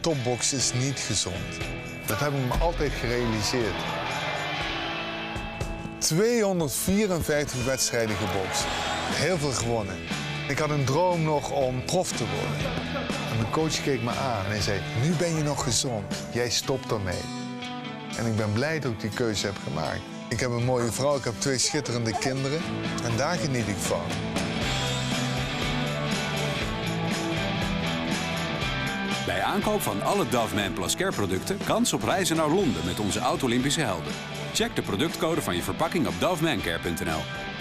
topboksen is niet gezond. Dat heb ik me altijd gerealiseerd. 254 wedstrijden gebokst. Heel veel gewonnen. Ik had een droom nog om prof te worden. En mijn coach keek me aan en hij zei, nu ben je nog gezond. Jij stopt ermee. En ik ben blij dat ik die keuze heb gemaakt. Ik heb een mooie vrouw, ik heb 2 schitterende kinderen. En daar geniet ik van. Bij aankoop van alle Dove Man Plus Care producten kans op reizen naar Londen met onze oud-Olympische helden. Check de productcode van je verpakking op dovemancare.nl.